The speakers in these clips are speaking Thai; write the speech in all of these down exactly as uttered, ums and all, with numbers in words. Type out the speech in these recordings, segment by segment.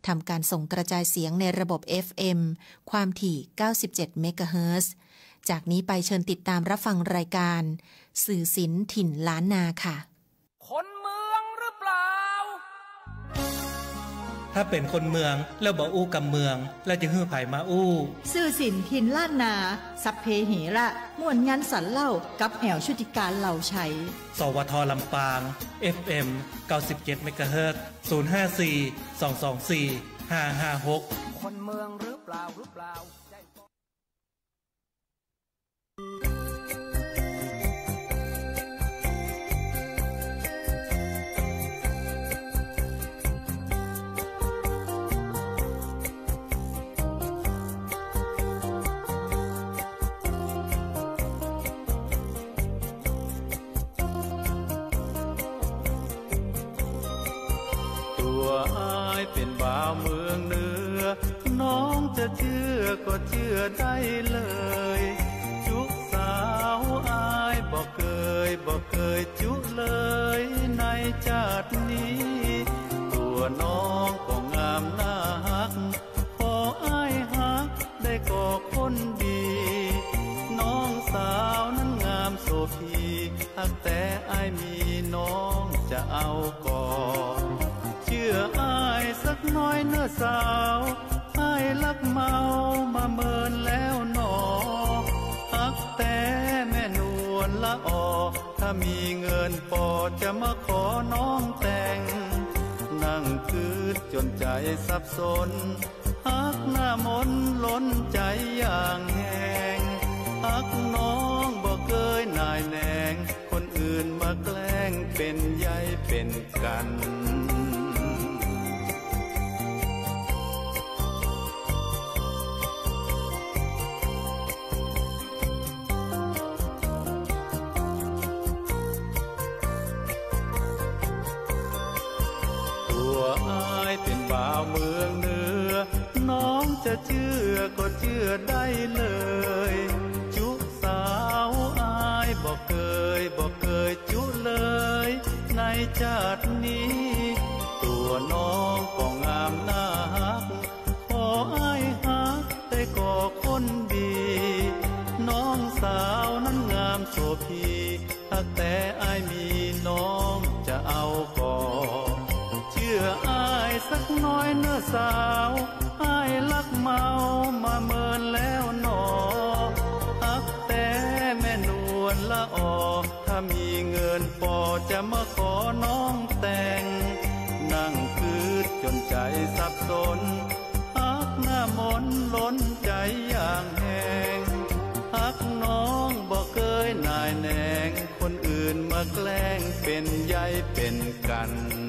ทำการส่งกระจายเสียงในระบบ เอฟ เอ็ม ความถี่เก้าสิบเจ็ดเมกะเฮิรตซ์จากนี้ไปเชิญติดตามรับฟังรายการสื่อศิลป์ถิ่นล้านนาค่ะคนเมืองหรือเปล่าถ้าเป็นคนเมืองแล้วบ่อู้กับเมืองแล้วจะฮื้อไผมาอู้สื่อศิลป์ถิ่นล้านนาสัพเพเหระม่วนงานสรรเล่ากับแอวชุติการเหล่าชัยสวทลำปาง เอฟ เอ็ม เก้าสิบเจ็ดเมกะเฮิรตซ์ศูนย์ ห้า สี่ สอง สอง สี่ ห้า ห้า หกคนเมืองหรือเปล่าหรือเปล่าเป็นบ่าวเมืองเหนือน้องจะเชื่อก็เชื่อได้เลยจุกสาวอายบอกเคยบอกเคยจุเลยในชาตินี้ตัวน้องก็งามน่าฮักขออายฮักได้ก่อคนดีน้องสาวนั้นงามโสภีฮักแต่อายมีน้องจะเอาก่อนเชื่ออายสักน้อยเนื้อสาวอายลักเมามาเมินแล้วหนอฮักแต่แม่นวลละออถ้ามีเงินพอจะมาขอน้องแต่งนั่งคืดจนใจสับสนฮักหน้ามนล้นใจอย่างแหงฮักน้องบอกเคยนายแนงคนอื่นมาแกล้งเป็นใยเป็นกันเป็นบ่าวเมืองเหนือน้องจะเชื่อก็เชื่อได้เลยจุสาวอายบอกเคยบอกเคยจุเลยในชาตินี้ตัวน้องก็งามน่าฮักขออายฮักได้ก่อคนดีน้องสาวนั้นงามโสภีฮักแต่อายมีน้องจะเอาก่อเชื่ออายสักน้อยเนื้อสาวอายลักเมามาเมินแล้วหนอฮักแต่แม่นวลละออถ้ามีเงินพอจะมาขอน้องแต่งนั่งคืดจนใจสับสนฮักหน้ามนล้นใจอย่างแหงฮักน้องบอกเคยนายแนงคนอื่นมาแกล้งเป็นใยเป็นกัน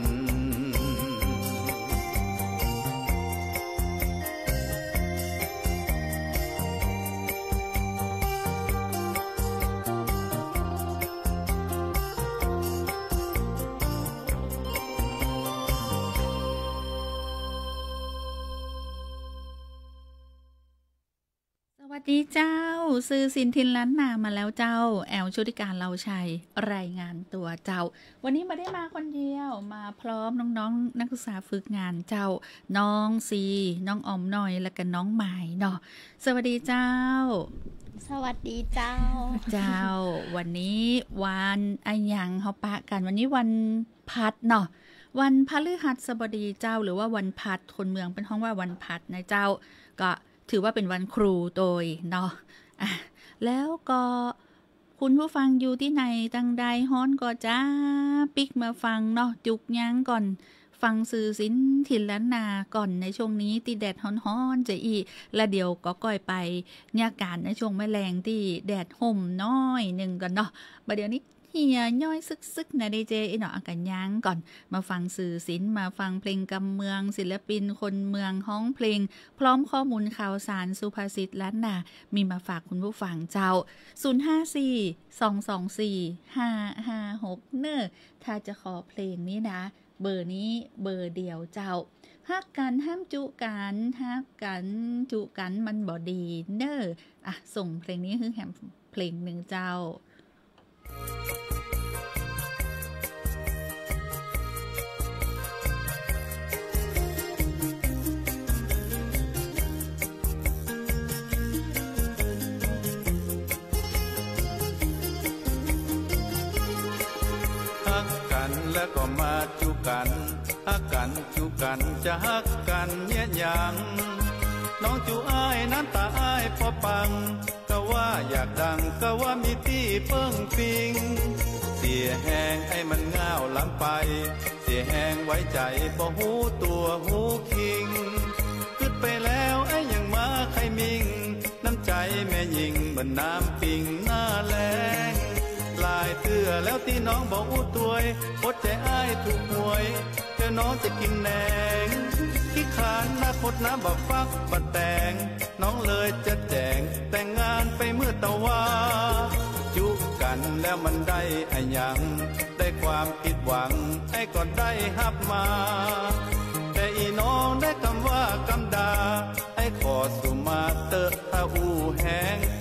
สวัสดีเจ้าซื้อสินทินล้านนามาแล้วเจ้าแอลชุติการเราชัยรายงานตัวเจ้าวันนี้มาได้มาคนเดียวมาพร้อมน้องๆ นักศึกษาฝึกงานเจ้าน้องซีน้องออมหน่อยและก็น้องใหม่เนาะสวัสดีเจ้าสวัสดีเจ้าเจ้าวันนี้วันอะยังเฮาปะกันวันนี้วันพัดเนาะวันพฤหัสบดีเจ้าหรือว่าวันพัดคนเมืองเป็นห้องว่าวันพัดนะเจ้าก็ถือว่าเป็นวันครูโดยเนาะอ่ะแล้วก็คุณผู้ฟังอยู่ที่ไหนตั้งใดฮ้อนก็จ้าปิกมาฟังเนาะจุกยั้งก่อนฟังสื่อสินถิ่นล้านนาก่อนในช่วงนี้ตีแดดฮ้อนๆจะอีและเดี๋ยวก็ก้อยไปเนี่ยการในช่วงแมลงที่แดดห่มน้อยหนึ่งก่อนเนาะบัดเดี๋ยวนี้เฮียย่อยซึกๆนะดีเจอีหนออากันยั้งก่อนมาฟังสื่อศิลป์มาฟังเพลงกำเมืองศิลปินคนเมืองฮ้องเพลงพร้อมข้อมูลข่าวสารสุภาษิตล้านนามีมาฝากคุณผู้ฟังเจ้าศูนย์ ห้า สี่ สอง สอง สี่ ห้า ห้า หกเน้อถ้าจะขอเพลงนี้นะเบอร์นี้เบอร์เดียวเจ้าฮักกันห้ามจุกันฮักกันจุกันมันบ่ดีเน้ออ่ะส่งเพลงนี้คือแฮมเพลงหนึ่งเจ้าแล้วก็มาจูกันฮักกันจูกันจะฮักกันเนี่ยยังน้องจูอ้ายน้ำตาอ้ายพอปังก็ว่าอยากดังก็ว่ามีที่เปิ้งปิงเสียแหงให้มันง่าวล้ำไปเสียแหงไว้ใจบ่หูตัวหูคิงขึ้นไปแล้วไอ้ยังมาใครมิงน้ำใจแม่ยิงเหมือนน้ำปิงหน้าแรงลายเตื้อแล้วที่น้องบอกอู้ตวยอดใจอ้ายถูกหวยเดี๋ยวน้องจะกินแหนงขี้ขานหน้าพดน้ำบักฟักบัดแตงน้องเลยจะแจงแต่งงานไปเมื่อตะวาจุกันแล้วมันได้อะยังได้ความผิดหวังไอ้ก็ได้ฮับมาแต่อีน้องได้คำว่ากำดาไอ้ขอสุมาเตอะถ้าอูแห้งไป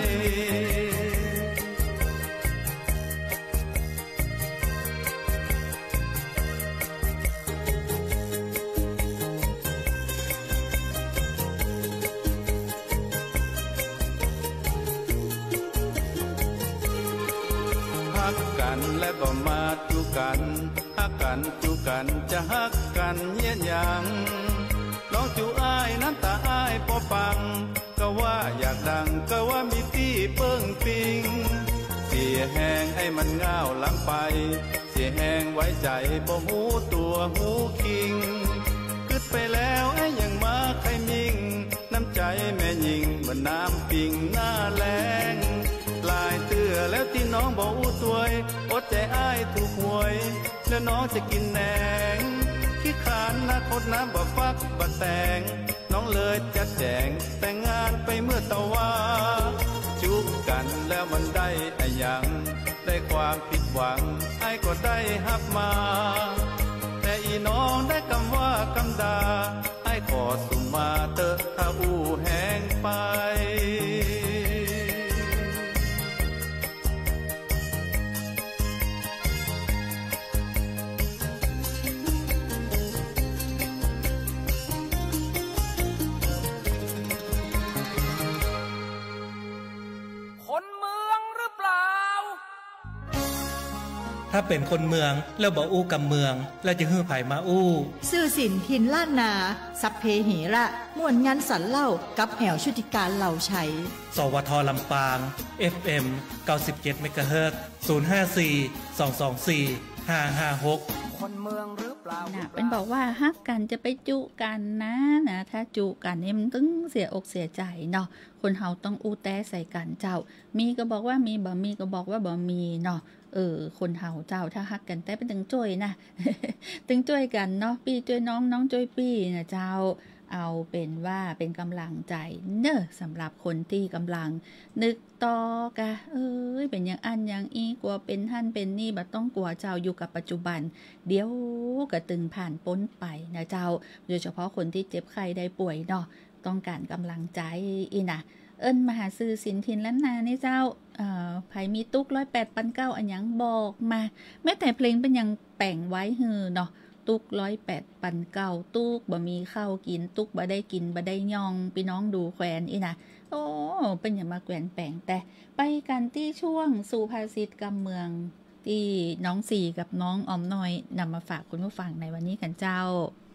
ฮักกันแล้วก็มาจูกันฮักกันจูกันจะฮักกันเยี่ยนยังน้องจูอ้ายน้ำตาอ้ายพอปังก็ว่าอยากดังก็ว่ามีที่เปิ้งปิงเสียแหงให้มันง่าวหลังไปเสียแหงไว้ใจบ่หูตัวหูคิงขึ้นไปแล้วไอ้ยังมาใครมิงน้ำใจแม่ยิงเหมือนน้ำปิงหน้าแรงลายเตื้อแล้วที่น้องบอกอู้ตวยอดใจอ้ายถูกหวยแล้วน้องจะกินแหนงขี้ขานหน้าคดน้ำบ่ฟักบ่แตงน้องเลยจะแจงแต่งงานไปเมื่อตะวาจุกกันแล้วมันได้อะยังได้ความผิดหวังไอ้ก็ได้ฮับมาแต่อีน้องได้คำว่ากำดาไอ้ขอสุมาเตอะถ้าอู้แห้งไปคนเมืองหรือเปล่าถ้าเป็นคนเมืองแล้วบ่อู้กับเมืองแล้วจะฮื้อไผมาอู้สื่อสินถิ่นล้านนาสัพเพเหระม่วนงานสันเล่ากับแหวชุติการเหล่าชัยสวทลำปาง เอฟ เอ็ม เก้าสิบเจ็ด เมกะเฮิรตซ์ ศูนย์ ห้า สี่ สอง สอง สี่ ห้า ห้า หกคนเมืองหรือเปล่าน่ะเป็นบอกว่าฮักกันจะไปจุกันนะนะถ้าจุกันนี่มันตึงเสียอกเสียใจเนาะคนเฮาต้องอู้แต้ใส่กันเจ้ามีก็บอกว่ามีบ่มีก็บอกว่าบ่มีเนาะเออคนเฮาเจ้าถ้าฮักกันแต่เป็นตึงจ้อยนะ ตึงจ้อยกันเนาะพี่จ้อยน้องน้องจ้อยพี่นะเจ้าเอาเป็นว่าเป็นกำลังใจเนอะสำหรับคนที่กำลังนึกต่อกะเอ้ยเป็นอย่างอันอย่างอีกลัวเป็นท่านเป็นนี่บัดต้องกลัวเจ้าอยู่กับปัจจุบันเดี๋ยวก็ตึงผ่านพ้นไปนะเจ้าโดยเฉพาะคนที่เจ็บไข้ได้ป่วยเนาะต้องการกำลังใจอีนะเอิ้นมาหาซื้อสินทินล้านนานี่เจ้าเอ่อไผมีตุกร้อยแปดปันเก้าอันยังบอกมาแม้แต่เพลงเป็นยังแป่งไว้ฮือเนาะตุกร้อยแปดปันเก้าตุกบ่มีข้าวกินตุกบ่ได้กินบ่ได้ย่องพี่น้องดูแควนอีนะโอ้เป็นอย่ามาแกวนแป่งแต่ไปกันที่ช่วงสุภาษิตกำเมืองที่น้องสี่กับน้องออมน้อยนำมาฝากคุณผู้ฟังในวันนี้กันเจ้า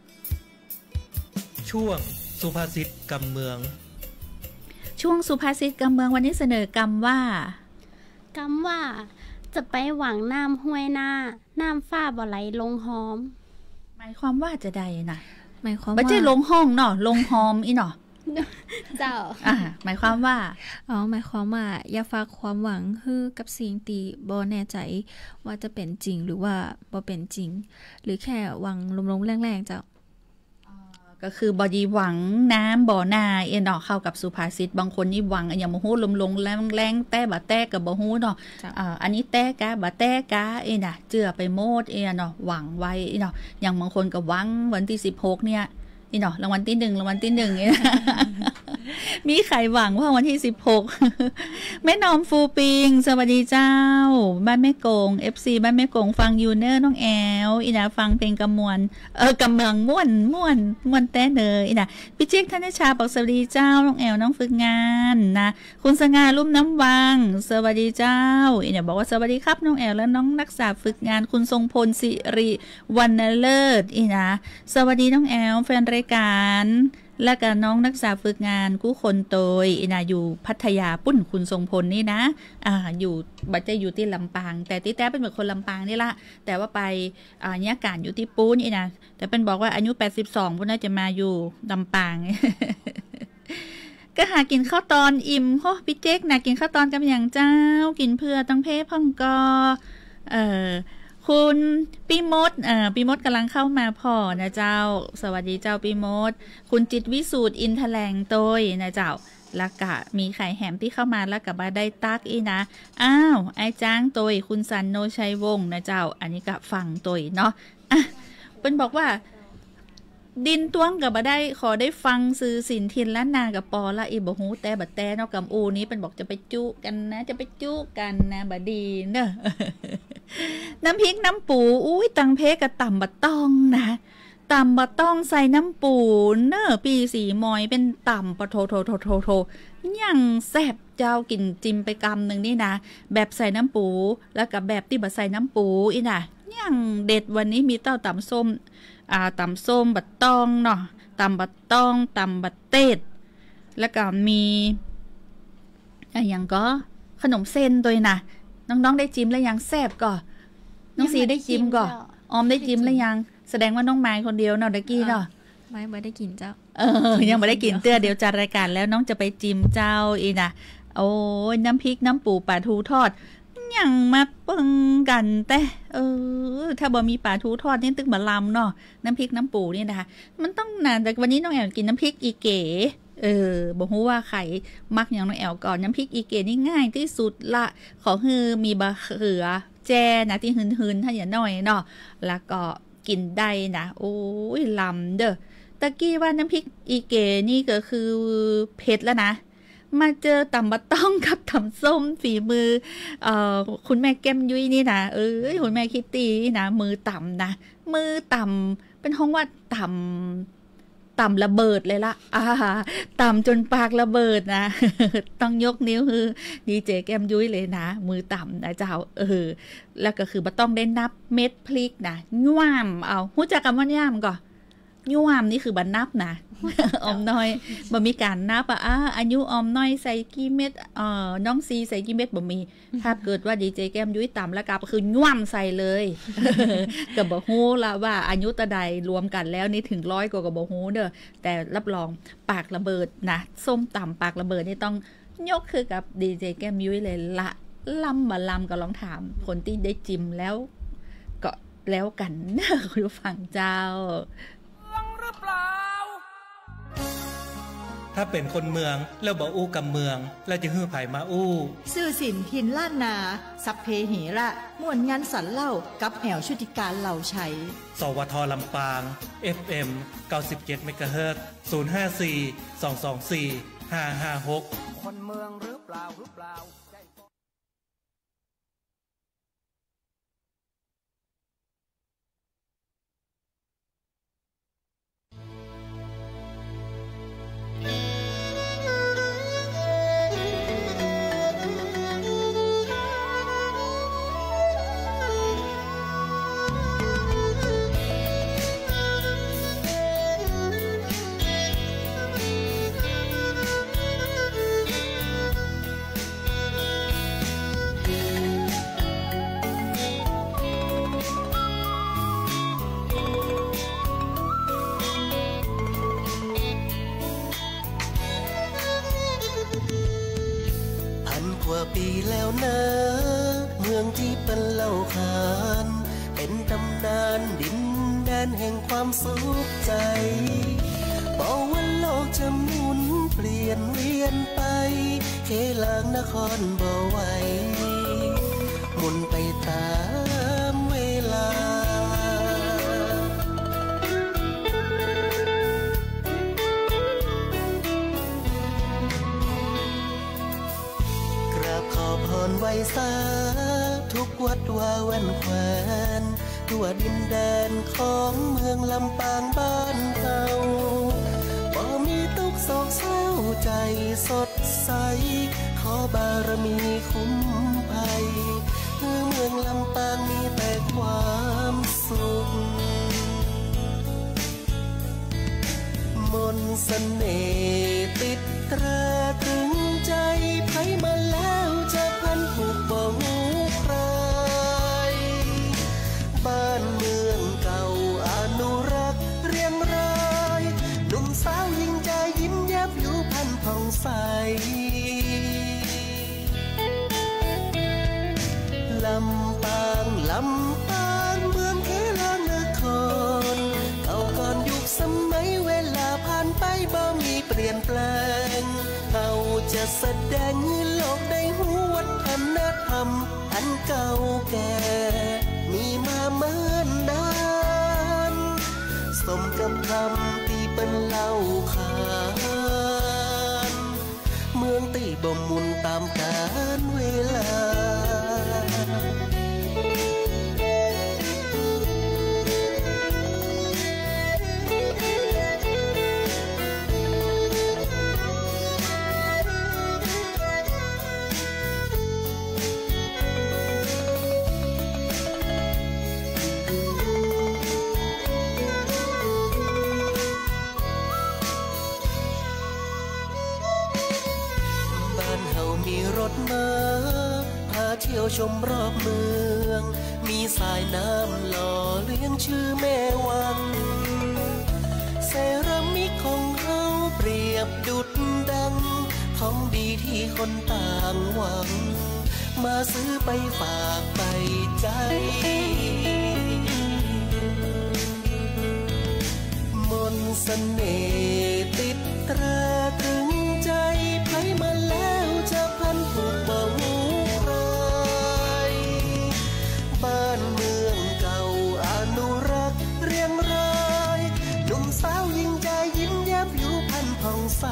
ช่วงสุภาษิตกำเมืองช่วงสุภาษิตกำเมืองวันนี้เสนอกำว่ากำว่าจะไปหวังน้ำห้วยหน้าน้ำฟ้าบ่ไหลลงหอมหมายความว่าจะได้นะหมายความว่าไม่ใช่ลงห้องเนาะลงหอมอีเนาะเจ้าอ่าหมายความว่าอ๋อหมายความว่าอย่าฝากความหวังฮื้อกับสิ่งที่บ่แน่ใจว่าจะเป็นจริงหรือว่าบ่เป็นจริงหรือแค่หวังลมๆแรงๆเจ้าก็คือบอดีหวังน้ำบ่อนาเอ็นเนาะเข้ากับสุภาษิตบางคนนี่หวังอย่างบ่ฮู้ลมๆแรงๆแต่บ่แต่ก็บ่ฮู้เนาะอ่าอันนี้แต่กะบ่แต่กะเอ็นน่ะเจือไปโมดเอ็นเนาะหวังไว้เนาะอย่างบางคนก็หวังวันที่สิบหกเนี่ยอีเนาะรางวัลที่หนึ่งรางวัลที่หนึ่งเนี่ยมีไขหวังว่าวันที่สิบหกแม่นอมฟูปิงสวัสดีเจ้าบ้านแม่กง เอฟ ซี บ้านแม่กงฟังยูเนอร์น้องแอลอีนะฟังเพลงกำมวลเออกำเมืองม่วนม่วนม่วนแต้เนยอีนะพี่เจ๊กท่านชาบอกสวัสดีเจ้าน้องแอลน้องฝึกงานนะคุณสง่าลุ่มน้ำวังสวัสดีเจ้าอีนะบอกว่าสวัสดีครับน้องแอลและน้องนักศึกษาฝึกงานคุณทรงพลสิริวรรณเลิศอีนะสวัสดีน้องแอลแฟนรายการและกับน้องนักศึกษาฝึกงานกู้คนโตยอีนะอยู่พัทยาปุ้นคุณทรงพลนี่นะอ่าอยู่บัจจะอยู่ที่ลำปางแต่ที่แท้เป็นเหมือนคนลำปางนี่ละแต่ว่าไปอ่าเนี่ยการอยู่ที่ปูนอีนะแต่เป็นบอกว่าอายุแปดสิบสองพุ่นน่าจะมาอยู่ลำปาง ก็หากินข้าวตอนอิ่มโหพี่เจ๊กนะกินข้าวตอนกับอย่างเจ้ากินเพื่อตั้งเพพ่องกอเอ่อคุณปีมดเอ่อปีมดกำลังเข้ามาพอนะเจ้าสวัสดีเจ้าปีมดคุณจิตวิสูตรอินทแลงโตยนะเจ้าแล้วก็มีไข่แหมที่เข้ามาแล้วก็มาได้ตักอีนะอ้าวไอ้จ้างโตยคุณสันโนชัยวงศ์นะเจ้าอันนี้ก็ฟังโตยเนาะอ่ะเป็นบอกว่าดินต้วงกับมาได้ขอได้ฟังซื้อสินทินล้านนากับปอละอีบหูแต่บัดแต่เนาะกับอูนี้เป็นบอกจะไปจุกันนะจะไปจุกันนะบดีเนอะ น้ำพริกน้ำปูอุ้ยตังเพกับต่ำบัดต้องนะต่ำบัดต้องใส่น้ำปูเนอะปีสีมอยเป็นต่ำปะโทโทโทโทโทยังแซ่บเจ้ากินจิ้มไปกำหนึ่งนี่นะแบบใส่น้ำปูแล้วกับแบบที่บัดใส่น้ำปูอีน่ะยังเด็ดวันนี้มีเต้าต่ำส้มอ่าตำส้มบัดตองเนาะตำบัดตองตำบัดเต็ดแล้วก็มีอะไรอย่างก็ขนมเส้นตัวนะน้องๆได้จิ้มแล้วยังแซ่บก่อน้องซีได้จิ้มก่อออมได้จิ้มแล้วยังแสดงว่าน้องไม้คนเดียวเนาะตะกี้เนาะไม้ไม่ได้กินเจ้าเออยังไม่ได้กินเตื้อเดี๋ยวจัดรายการแล้วน้องจะไปจิ้มเจ้าอีนะโอ้ยน้ำพริกน้ำปูปลาทูทอดยังมาปึงกันแต่เออถ้าบ่มีปลาทูทอดนี่ตึกบะลำเนาะน้ำพริกน้ำปูนี่นะคะมันต้องนานแต่วันนี้น้องแอลกินน้ำพริกอีเก๋เออบอกว่าใครมักอย่างน้องแอลก่อนน้ำพริกอีเก๋นี่ง่ายที่สุดละขอคือมีบะเขือแจนะที่หืนๆถ้าอย่าน้อยเนาะแล้วก็กินได้นะโอ้ยลำเด้อตะกี้ว่าน้ำพริกอีเก๋นี่ก็คือเผ็ดแล้วนะมาเจอตำบัดต้องกับตำส้มฝีมือเอ่อคุณแม่แก้มยุ้ยนี่นะเอ้ยคุณแม่คิตตี้นะมือต่ำนะมือต่ำเป็นห้องว่าต่ำต่ำระเบิดเลยละอ่าต่ำจนปากระเบิดนะ ต้องยกนิ้วคือดีเจแก้มยุ้ยเลยนะมือต่ำนะเจ้าเออแล้วก็คือบัดต้องได้นับเม็ดพริกนะย่วมเอาหูจักคำว่าย่ามก่อนย่วมนี่คือบันนับนะอมน้อยบ่มีการนับอ่ะอ่ะอายุอมน้อยใส่กี่เม็ดเอ่อน้องซีใส่กี่เม็ดบ่มีถ้าเกิดว่าดีเจแก้มยุ้ยต่ำแล้วก็คือย่วมใส่เลยก็บ่ฮู้ละว่าอายุตะใดรวมกันแล้วนี่ถึงร้อยกว่าก็บ่ฮู้เด้อแต่รับรองปากระเบิดนะส้มต่ำปากระเบิดนี่ต้องยกคือกับดีเจแก้มยุ้ยเลยละลำบ่ลำก็ลองถามคนที่ได้จิ้มแล้วก็แล้วกันคุณผู้ฟังเจ้าถ้าเป็นคนเมืองแล้วบ่อู้กับเมืองแล้วจะฮื้อไผมาอู้ซื่อสินทินล้านนาสัพเพเหระม่วนงานสันเล่ากับแอวชุติการเหล่าชัยสวทลำปาง เอฟ เอ็ม เก้าสิบเจ็ด เมกะเฮิรตซ์ ศูนย์ ห้า สี่ สอง สอง สี่ ห้า ห้า หกคนเมืองหรือเปล่าหรือเปล่าปีแล้วนะเมืองที่เป็นเล่าขานเป็นตำนานดินแดนแห่งความสุขใจบอกว่าโลกจะหมุนเปลี่ยนเวียนไปเคลางนครบ่ไหวหมุนไปตามเวลาว้ซาทุกวัดวาแว่นแควนทั่วดินแดนของเมืองลำปางบ้านเฮาบ่มีทุกโศกเศร้าใจสดใสขอบารมีคุ้มภัยเมืองลำปางมีแต่ความสุขมนต์เสน่ห์ติดตราตรึงใจไผมาแล้วจะพันผูกบ่หูใครบ้านเมืองเก่าอนุรักษ์เรียงรายหนุ่มสาวหญิงใจยิ้มแย้มผิวพรรณผ่องใสลำปางลำปางเมืองเขลางนครเก่าก่อนยุคสมัยเวลาผ่านไปบ่มีเปลี่ยนแปลงเราจะแสดงให้โลกได้รู้วัฒนธรรมอันเก่าแก่มีมาเมินนานสมกับคำที่เป็นเล่าขานเมืองตีบ่หมุนตามกาลเวลามีรถมาพาเที่ยวชมรอบเมืองมีสายน้ำหล่อเลี้ยงชื่อแม่วังเซรามิกของเฮาเปรียบดุจดังของดีที่คนต่างหวังมาซื้อไปฝากไปใจมนต์เสน่ห์ติดตราตรึงใจไผมาแล้วจะพันผูกบ่หูใครบ้านเมืองเก่าอนุรักษ์เรียงรายหนุ่มสาวหญิงใจยิ้มแย้มผิวพรรณผ่องใส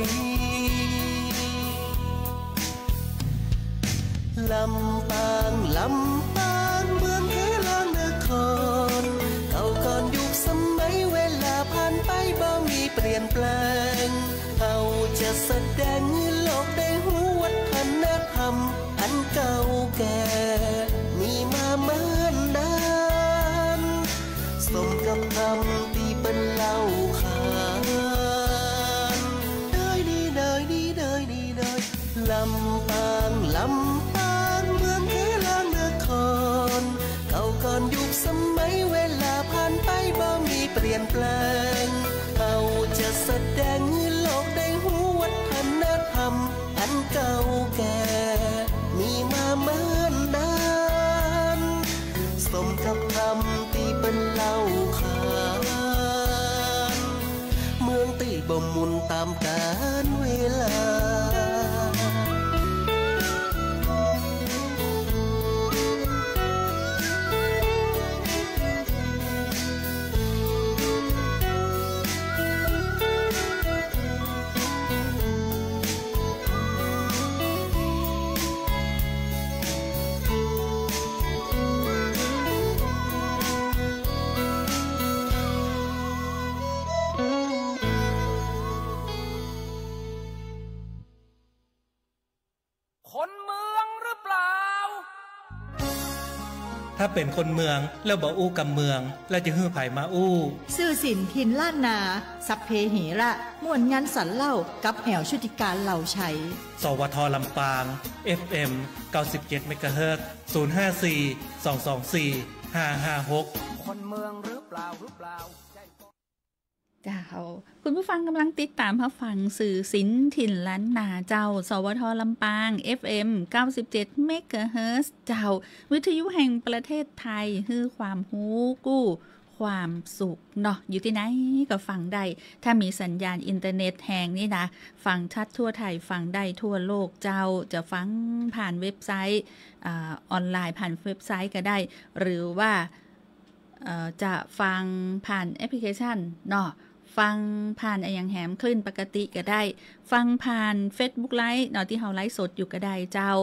ลำปางลำปางเมืองเขลางนครเก่าก่อนยุคสมัยเวลาผ่านไปบ่มีเปลี่ยนแปลงเราจะแสดงให้โลกได้รู้วัฒนธรรมอันเก่าแก่มีมาเมินนานสมกับคำที่เป็นเล่าขานได้ดีได้ดีได้ดีได้ลำปางลำปางเมืองเขลางนครเก่าก่อนยุคสมัยเวลาผ่านไปบ่มีเปลี่ยนแปลงเราจะแสดงให้โลกได้รู้วัฒนธรรมอันเก่าแก่มีมาเมินนานสมกับคำที่เป็นเล่าขานเมืองตีบ่หมุนตามกาลเวลาคนเมืองหรือเปล่าถ้าเป็นคนเมืองแล้วบ่อู้กับเมืองแล้วจะฮื้อไผมาอู้ซื่อสินถิ่นล้านนาสัพเพเหระม่วนงานสรรเล่ากับแอวชุติการเหล่าชัยสวทลำปาง เอฟ เอ็ม เก้าสิบเจ็ด เมกะเฮิรตซ์ ศูนย์ ห้า สี่ สอง สอง สี่ ห้า ห้า หกคนเมืองหรือเปล่าหรือเปล่าเจ้าคุณผู้ฟังกำลังติดตามรับฟังสื่อศิลป์ถิ่นล้านนาเจ้าสวทลำปาง เอฟ เอ็ม เก้าสิบเจ็ด เมกะเฮิรตซ์เจ้าวิทยุแห่งประเทศไทยฮื้อความฮู้กู้ความสุขเนาะอยู่ที่ไหนก็ฟังได้ถ้ามีสัญญาณอินเทอร์เน็ตแห่งนี่นะฟังชัดทั่วไทยฟังได้ทั่วโลกเจ้าจะฟังผ่านเว็บไซต์ออนไลน์ผ่านเว็บไซต์ก็ได้หรือว่าจะฟังผ่านแอปพลิเคชันเนาะฟังผ่านไอ้ยังแหมคลื่นปกติก็ได้ฟังผ่าน Facebook Live เนาะที่เฮาไลฟ์สดอยู่ก็ได้เจ้า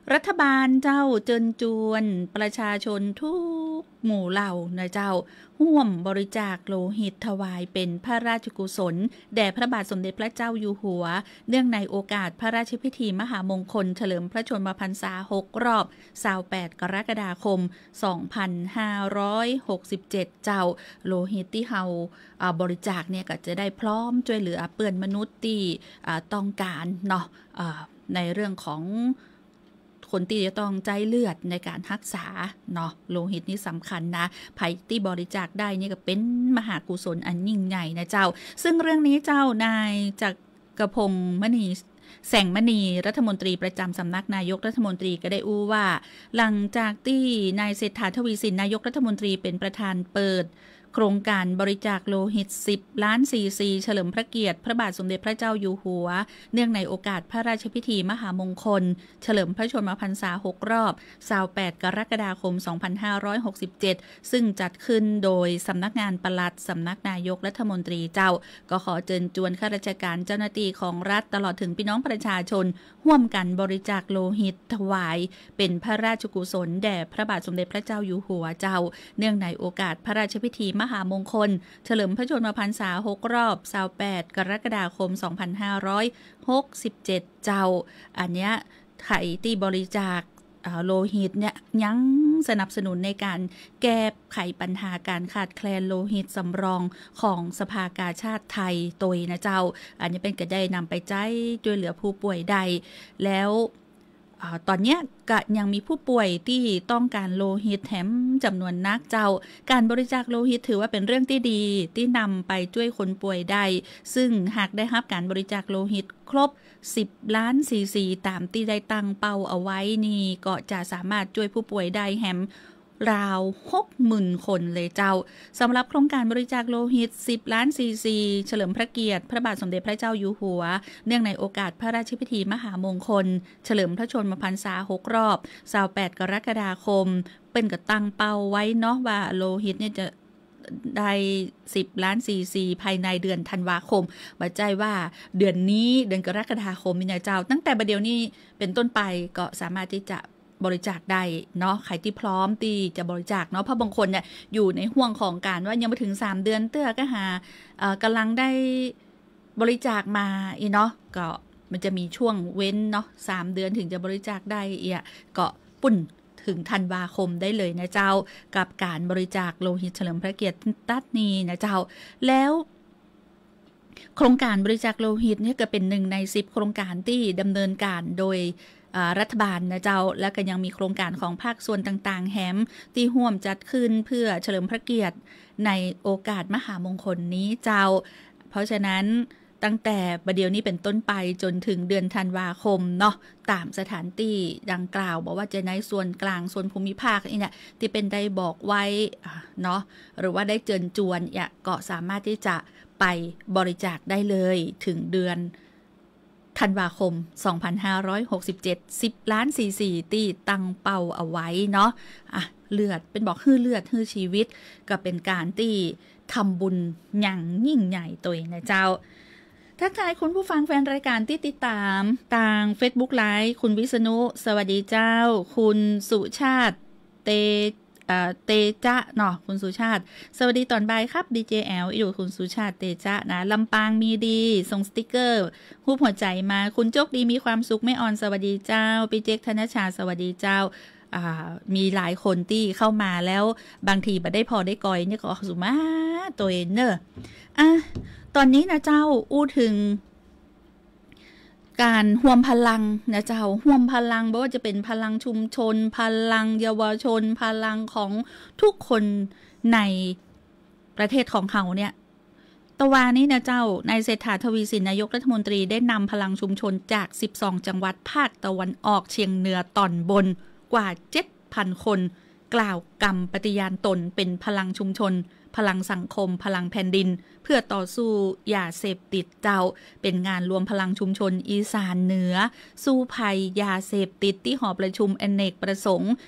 รัฐบาลเจ้าเจิญจวนประชาชนทุกหมู่เหล่านะเจ้าร่วมบริจาคโลหิตถวายเป็นพระราชกุศลแด่พระบาทสมเด็จพระเจ้าอยู่หัวเนื่องในโอกาสพระราชพิธีมหามงคลเฉลิมพระชนมพรรษาหกรอบยี่สิบแปดกรกฎาคมสองพันห้าร้อยหกสิบเจ็ดเจ้าโลหิตที่เฮาบริจาคเนี่ยก็จะได้พร้อมช่วยเหลือเปื้อนมนุษย์ที่ต้องการเนาะในเรื่องของคนที่จะต้องใจเลือดในการรักษาเนาะโลหิตนี่สำคัญนะไผที่บริจาคได้นี่ก็เป็นมหากุศลอันยิ่งใหญ่นะเจ้าซึ่งเรื่องนี้เจ้านายจักรพงษ์มณีแสงมณีรัฐมนตรีประจำสำนักนายกรัฐมนตรีก็ได้อู้ว่าหลังจากที่นายเศรษฐาทวีสินนายกรัฐมนตรีเป็นประธานเปิดโครงการบริจาคโลหิตสิบล้านซีซีเฉลิมพระเกียรติพระบาทสมเด็จพระเจ้าอยู่หัวเนื่องในโอกาสพระราชพิธีมหามงคลเฉลิมพระชนมพรรษาหกรอบยี่สิบแปดกรกฎาคมสองพันห้าร้อยหกสิบเจ็ดซึ่งจัดขึ้นโดยสำนักงานปลัดสำนักนายกรัฐมนตรีเจ้าก็ขอเชิญชวนข้าราชการเจ้าหน้าที่ของรัฐตลอดถึงพี่น้องประชาชนร่วมกันบริจาคโลหิตถวายเป็นพระราชกุศลแด่พระบาทสมเด็จพระเจ้าอยู่หัวเจ้าเนื่องในโอกาสพระราชพิธีมหามงคลเฉลิมพระชนมพรรษาหกรอบยี่สิบแปดกรกฎาคมสองพันห้าร้อยหกสิบเจ็ดเจ้าอันเนี้ยไถที่บริจาคโลหิตเนี่ยยังสนับสนุนในการแก้ไขปัญหาการขาดแคลนโลหิตสำรองของสภากาชาติไทยตัวนะเจ้าอันนี้เป็นก็ได้นำไปใช้ช่วยเหลือผู้ป่วยใดแล้วตอนนี้ก็ยังมีผู้ป่วยที่ต้องการโลหิตแถมจำนวนนักเจ้าการบริจาคโลหิตถือว่าเป็นเรื่องที่ดีที่นำไปช่วยคนป่วยได้ซึ่งหากได้รับการบริจาคโลหิตครบสิบล้านซีซีตามที่ได้ตั้งเป้าเอาไว้นี่ก็จะสามารถช่วยผู้ป่วยได้แฮมราว หกหมื่น คนเลยเจ้าสำหรับโครงการบริจาคโลหิตสิบล้านซีซีเฉลิมพระเกียรติพระบาทสมเด็จพระเจ้าอยู่หัวเนื่องในโอกาสพระราชพิธีมหามงคลเฉลิมพระชนมพรรษาหกรอบยี่สิบแปดกรกฎาคมเป็นก็ตั้งเป้าไว้เนาะว่าโลหิตเนี่ยจะได้สิบล้านซีซีภายในเดือนธันวาคมบัดใจว่าเดือนนี้เดือนกรกฎาคมนี่นะเจ้าตั้งแต่บัดเดี๋ยวนี้เป็นต้นไปก็สามารถที่จะบริจาคได้เนาะใครที่พร้อมที่จะบริจาคเนาะเพราะบางคนเนี่ยอยู่ในห่วงของการว่ายังไม่ถึงสามเดือนเตื้อก็หากำลังได้บริจาคมาอีเนาะก็มันจะมีช่วงเว้นเนาะสามเดือนถึงจะบริจาคได้อีอ่ะก็ปุ่นถึงธันวาคมได้เลยนะเจ้ากับการบริจาคโลหิตเฉลิมพระเกียรติตัดนี้นะเจ้าแล้วโครงการบริจาคโลหิตเนี่ยก็เป็นหนึ่งในสิบโครงการที่ดำเนินการโดยรัฐบาลนะเจ้าและก็ยังมีโครงการของภาคส่วนต่างๆแหมที่ร่วมจัดขึ้นเพื่อเฉลิมพระเกียรติในโอกาสมหามงคลนี้เจ้าเพราะฉะนั้นตั้งแต่บัดเดี๋ยวนี้เป็นต้นไปจนถึงเดือนธันวาคมเนาะตามสถานที่ดังกล่าวบอกว่าจะในส่วนกลางส่วนภูมิภาคนี่เนี่ยที่เป็นได้บอกไว้เนาะหรือว่าได้เจิญจวนเนี่ยก็สามารถที่จะไปบริจาคได้เลยถึงเดือนธันวาคมสองพันห้าร้อยหกสิบเจ็ด สิบล้านซีซีที่ตั้งเป้าเอาไว้เนาะอ่ะเลือดเป็นบอกฮื้อเลือดฮื้อชีวิตก็เป็นการที่ทำบุญอย่างยิ่งใหญ่ตัวเองนะเจ้าทักทายคุณผู้ฟังแฟนรายการที่ติดตามทาง Facebook Live คุณวิษณุสวัสดีเจ้าคุณสุชาติเตเตจ๊ะเนาะคุณสุชาติสวัสดีตอนบ่ายครับ ดี เจ แอล อีดูคุณสุชาติเตจ๊ะนะลำปางมีดีส่งสติกเกอร์รูปหัวใจมาคุณโจกดีมีความสุขไม่อ่อนสวัสดีเจ้าพี่เจ๊กธนชาสวัสดีเจ้ามีหลายคนที่เข้ามาแล้วบางทีบ่ได้พอได้ก่อยเนี่ยก็สุมาตัวเองเนอะอ่ะตอนนี้นะเจ้าอู้ถึงการห่วมพลังนะเจ้าห่วมพลังไม่ว่าจะเป็นพลังชุมชนพลังเยาวชนพลังของทุกคนในประเทศของเขาเนี่ยตะวันนี้นะเจ้านายเศรษฐาทวีสินนายกรัฐมนตรีได้นำพลังชุมชนจากสิบสองจังหวัดภาคตะวันออกเฉียงเหนือตอนบนกว่า เจ็ดพัน คนกล่าวกรรมปฏิญาณตนเป็นพลังชุมชนพลังสังคมพลังแผ่นดินเพื่อต่อสู้ยาเสพติดเจ้าเป็นงานรวมพลังชุมชนอีสานเหนือสู้ภัยยาเสพติดที่หอประชุมอเนกประสงค์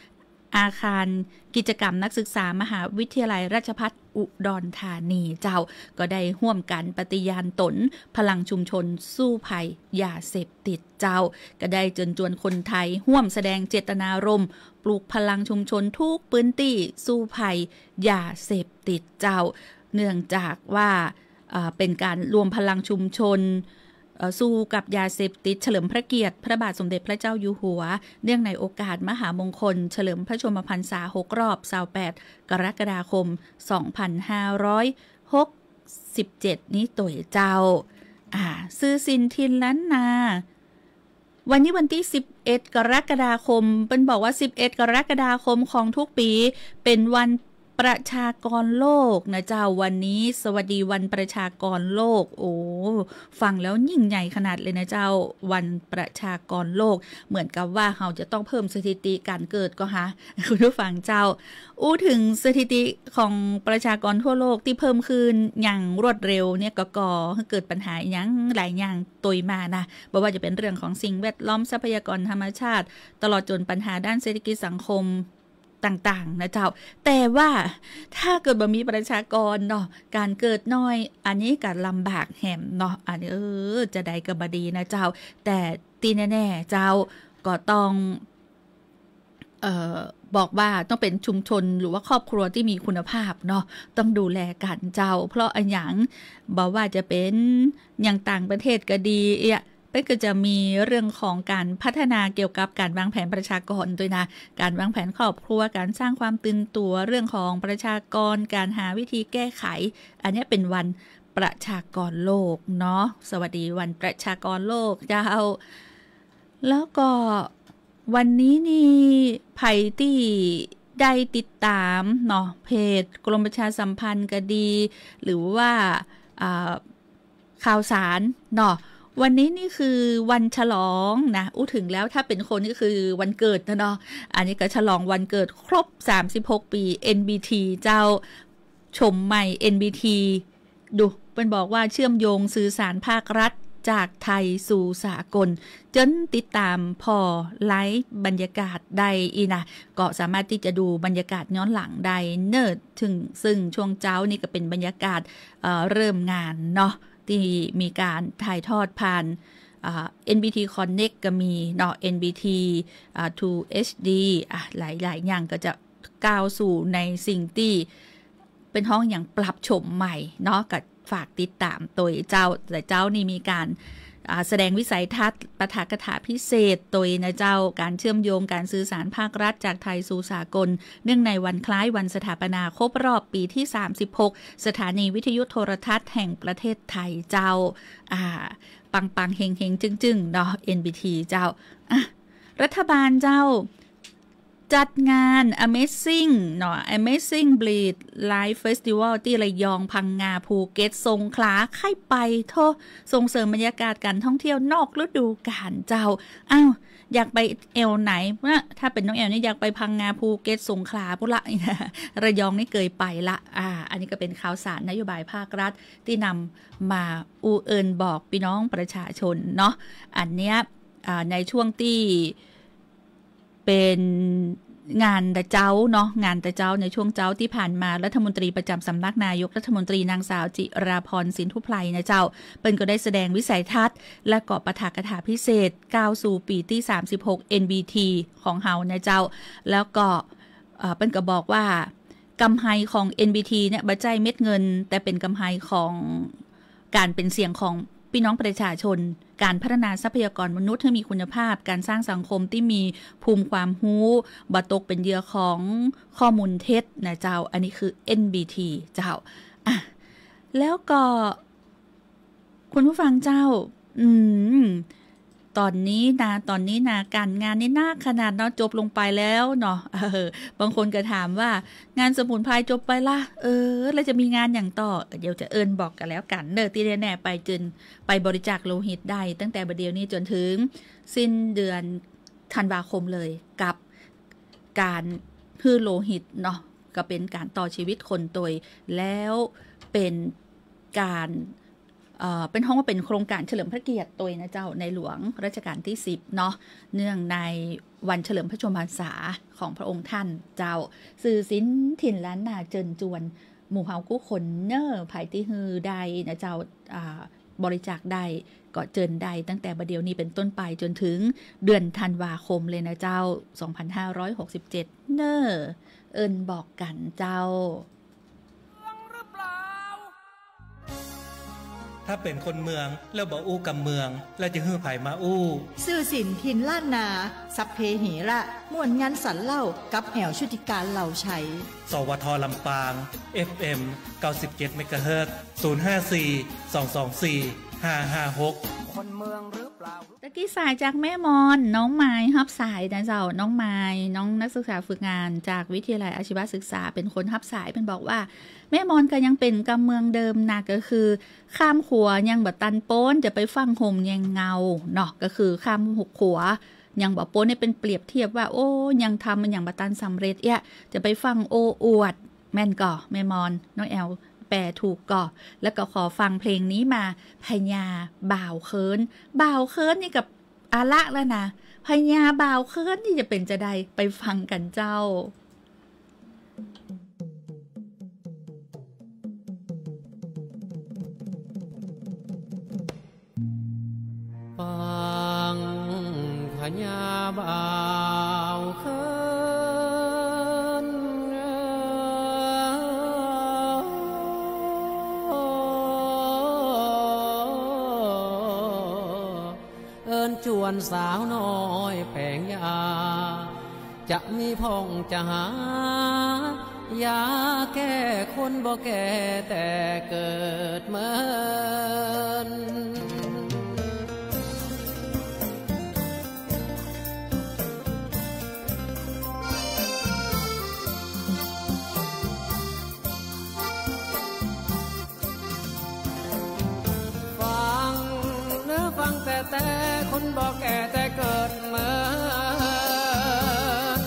อาคารกิจกรรมนักศึกษามหาวิทยาลัยราชภัฏอุดรธานีเจ้าก็ได้ร่วมกันปฏิญาณตนพลังชุมชนสู้ภัยยาเสพติดเจ้าก็ได้เชิญชวนคนไทยร่วมแสดงเจตนารมณ์ปลูกพลังชุมชนทุกพื้นที่สู้ภัยยาเสพติดเจ้าเนื่องจากว่าเป็นการรวมพลังชุมชนสู้กับยาเสพติดเฉลิมพระเกียรติพระบาทสมเด็จพระเจ้าอยู่หัวเนื่องในโอกาสมหามงคลเฉลิมพระชนมพรรษาหกรอบยี่สิบแปดกรกฎาคมสองพันห้าร้อยหกสิบเจ็ดนี้ตัวเจ้าอ่าซื้อสินทินล้านนาวันนี้วันที่สิบเอ็ดกรกฎาคมเป็นบอกว่าสิบเอ็ดกรกฎาคมของทุกปีเป็นวันประชากรโลกนะเจ้าวันนี้สวัสดีวันประชากรโลกโอ้ฟังแล้วยิ่งใหญ่ขนาดเลยนะเจ้าวันประชากรโลกเหมือนกับว่าเราจะต้องเพิ่มสถิติการเกิดก็ฮะคุณผู้ฟังเจ้าอู้ถึงสถิติของประชากรทั่วโลกที่เพิ่มขึ้นอย่างรวดเร็วเนี่ยก็ก่อให้เกิดปัญหาอย่างหลายอย่างตัวมานะบอกว่าจะเป็นเรื่องของสิ่งแวดล้อมทรัพยากรธรรมชาติตลอดจนปัญหาด้านเศรษฐกิจสังคมต่างๆนะเจ้าแต่ว่าถ้าเกิดบ่มีประชากรเนาะการเกิดน้อยอันนี้ก็ลำบากแหมเนาะอันนี้เออจะได้ก็บ่ดีนะเจ้าแต่ตีแน่ๆเจ้าก็ต้องเอ่อบอกว่าต้องเป็นชุมชนหรือว่าครอบครัวที่มีคุณภาพเนาะต้องดูแลกันเจ้าเพราะอันหยังบอกว่าจะเป็นอย่างต่างประเทศก็ดีเอ่ยเป็นก็จะมีเรื่องของการพัฒนาเกี่ยวกับการวางแผนประชากรด้วยนะการวางแผนครอบครัวการสร้างความตื่นตัวเรื่องของประชากรการหาวิธีแก้ไขอันนี้เป็นวันประชากรโลกเนาะสวัสดีวันประชากรโลกเจ้าแล้วก็วันนี้นี่ไผ่ที่ได้ติดตามเนาะเพจกรมประชาสัมพันธ์ก็ดีหรือว่าข่าวสารเนาะวันนี้นี่คือวันฉลองนะอู้ถึงแล้วถ้าเป็นคนก็คือวันเกิดนะเนาะอันนี้ก็ฉลองวันเกิดครบสามสิบหกปี เอ็น บี ที เจ้าชมใหม่ เอ็น บี ที ดูเป็นบอกว่าเชื่อมโยงสื่อสารภาครัฐจากไทยสู่สากลจนติดตามพอไลฟ์บรรยากาศได้อีนะก็สามารถที่จะดูบรรยากาศย้อนหลังได้เนิร์ดถึงซึ่งช่วงเช้านี่ก็เป็นบรรยากาศ เอ่อ เริ่มงานเนาะที่มีการถ่ายทอดผ่าน เอ็น บี ที Connect ก็มีเนาะ เอ็น บี ที อ่า ทู เอช ดี อ่ะหลายๆอย่างก็จะก้าวสู่ในสิ่งที่เป็นห้องอย่างปรับชมใหม่เนาะกับฝากติดตามตัวเจ้าแต่เจ้านี่มีการแสดงวิสัยทัศน์ปาฐกถาพิเศษตัวนะเจ้าการเชื่อมโยงการสื่อสารภาครัฐจากไทยสู่สากลเนื่องในวันคล้ายวันสถาปนาครบรอบปีที่สามสิบหกสถานีวิทยุโทรทัศน์แห่งประเทศไทยเจ้าอ่าปังปังเฮงเฮงจึงจึงเนาะ เอ็น บี ที เจ้าอ่ะรัฐบาลเจ้าจัดงาน Amazing เนาะ Amazing Bleed Live Festival ที่ระยองพังงาภูเก็ตสงขลาใครไปโทส่งเสริมบรรยากาศการท่องเที่ยวนอกฤดูกาลเจ้าอ้าวอยากไปเอวไหนนะถ้าเป็นน้องแอลนี่อยากไปพังงาภูเก็ตสงขลาพุละระยองนี่เคยไปละอ่าอันนี้ก็เป็นข่าวสารนโยบายภาครัฐที่นำมาอูเอิญบอกพี่น้องประชาชนเนาะอันเนี้ยในช่วงที่เป็นงานตะเจ้าเนาะงานตะเจ้าในช่วงเจ้าที่ผ่านมารัฐมนตรีประจำสำนักนายกรัฐมนตรีนางสาวจิราพรสินธุไพรนะเจ้าเปิ้นก็ได้แสดงวิสัยทัศน์และก็ปาฐกถาพิเศษก้าวสู่ปีที่สามสิบหก เอ็น บี ที ของเฮานะเจ้าแล้วก็เอ่อเปิ้นก็บอกว่ากำไฮของ เอ็น บี ที เนี่ยบ่ใช่เม็ดเงินแต่เป็นกำไฮของการเป็นเสียงของพี่น้องประชาชนการพัฒนาทรัพยากรมนุษย์ให้มีคุณภาพการสร้างสังคมที่มีภูมิความรู้บ่ตกเป็นเหยื่อของข้อมูลเท็จนะเจ้าอันนี้คือ เอ็น บี ที เจ้าอ่ะแล้วก็คุณผู้ฟังเจ้าอืมตอนนี้นะตอนนี้นะการงานนี่น่าขนาดเนาะจบลงไปแล้วเนาะเออบางคนก็ถามว่างานสมุนไพรจบไปละเออแล้วจะมีงานอย่างต่อเดี๋ยวจะเอิ้นบอกกันแล้วกันเด้อที่แน่ๆไปจนไปบริจาคโลหิตได้ตั้งแต่บัดเดี๋ยวนี้จนถึงสิ้นเดือนธันวาคมเลยกับการฮื้อโลหิตเนาะก็เป็นการต่อชีวิตคนตัวแล้วเป็นการเอ่อเป็นห้องว่าเป็นโครงการเฉลิมพระเกียรติตัวนะเจ้าในหลวงรัชกาลที่สิบเนาะเนื่องในวันเฉลิมพระชนมพรรษาของพระองค์ท่านเจ้าสื่อศิลป์ถิ่นล้านนาเจิญจวนหมู่เฮากู้คนเนอร์ภายที่ฮือใดนะเจ้าอ่าบริจาคได้ก็เจิญได้ตั้งแต่บัดเดี๋ยวนี้เป็นต้นไปจนถึงเดือนธันวาคมเลยนะเจ้าสองพันห้าร้อยหกสิบเจ็ดเนอร์เอิ้นบอกกันเจ้าถ้าเป็นคนเมืองแล้วบ่อู้กับเมืองแล้วจะฮื้อไผมาอู้สื่อสินถิ่นล้านนาสัพเพเหระม่วนงานสันเล่ากับแหวชุติการเหล่าชัยสวทลำปาง เอฟ เอ็ม เก้าสิบเจ็ด เมกะเฮิรตซ์ ศูนย์ ห้า สี่ สอง สอง สี่ ห้า ห้า หกคนเมืองหรือเปล่าตะกี้สายจากแม่มอนน้องไม้ฮับสายนะเจ้าน้องไม้น้องนักศึกษาฝึกงานจากวิทยาลัยอาชีวศึกษาเป็นคนฮับสายเป็นบอกว่าแม่มอนก็ยังเป็นกำเมืองเดิมนะก็คือข้ามขัวยังบ่ตันโป้นจะไปฟังห่มยังเงาเนาะก็คือข้ามหุกขัวยังบ่โป้นเนี่ยเป็นเปรียบเทียบว่าโอ้ยังทำมันยังบ่ตันสำเร็จเอ๊ะจะไปฟังโอ้อวดแม่นก่อแม่มอนน้องแอลแปลถูกก่อแล้วก็ขอฟังเพลงนี้มาพญาบ่าวเคินบ่าวเคินนี่กับอาละแล้วนะพญาบ่าวเคินนี่จะเป็นจะได้ไปฟังกันเจ้าฟังพญาบ่าวเคินเอิ้นจวนสาวน้อยแผงยาจะมีพองจะหายาแก้คนบ่แก่แต่เกิดเหมือนแต่แต่คนบอกแก่แต่เกิดเหมือน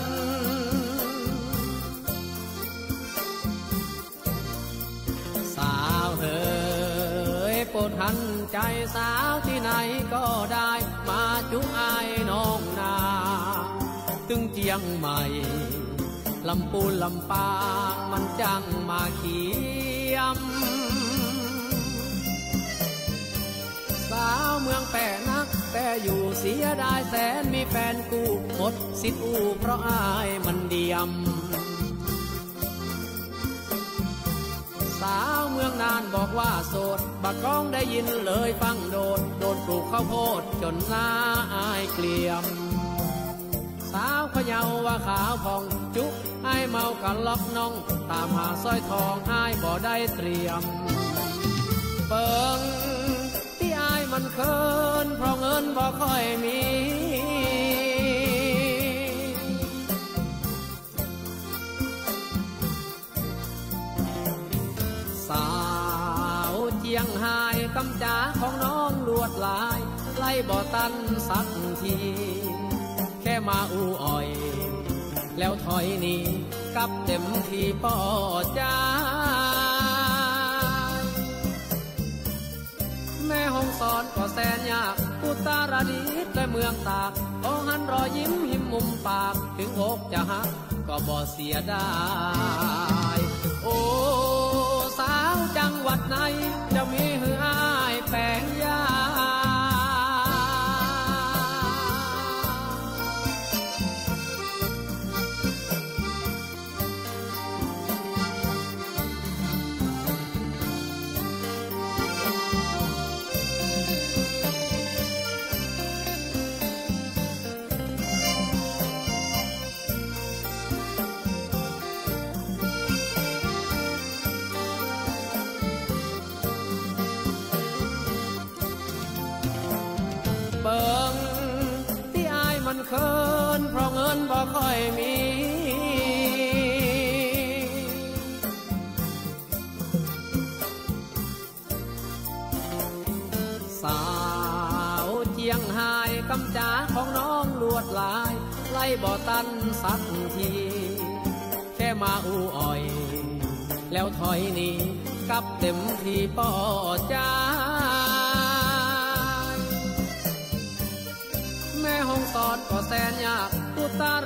สาวเอ๋ยโปรดหันใจสาวที่ไหนก็ได้มาจุ๊อายน้องนาตึงเจียงใหม่ลำปูนลำปางมันจังมาเขียมสาวเมืองแปะนักแต่อยู่เสียดายแสนมีแฟนกูหมดสิทธิ์อู้เพราะอายมันเดียมสาวเมืองนานบอกว่าโสดบักก้องได้ยินเลยฟังโดดโดนปลูกข้าวโพดจนหน้าอายเกลียมสาวพะเยาว่าขาวผ่องจุ๊อายเมากันล็อกน้องตามหาสร้อยทองอายบ่ได้เตรียมเปิงมันเคินเพราะเงินบ่ค่อยมีสาวเจียงไฮ้กำจ๋าของน้องลวดลายไล่บ่ตันสักทีแค่มาอู้อ่อยแล้วถอยหนีกับเต็มที่ป่อจ้าแม่ห้องสอนก็แสนยากอุตรดิตถ์และเมืองตากโอ้หันรอยยิ้มหิมมุมปากถึงอกจะหักก็บ่เสียดายโอ้สาวจังหวัดไหนจะมีหืออ้ายแปลงยาเบิ่งที่อายมันเคินเพราะเงินบ่ค่อยมีสาวเจียงไฮ้กำจ๋าของน้องลวดลายไล่บ่ตันสักทีแค่มาอู้อ่อยแล้วถอยหนีกับเต็มที่ป่อจ้า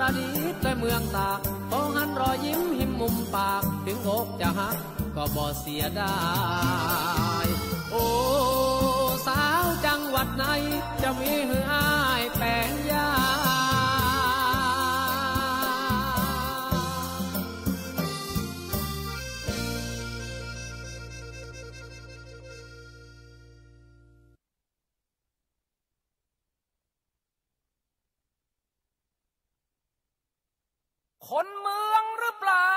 ดิษฐ์และเมืองตากพอหันรอยยิ้มหิมมุมปากถึงอกจะหักก็บ่เสียดายโอ้สาวจังหวัดไหนจะมีหืออ้ายแปลงยาคนเมืองหรือเปล่า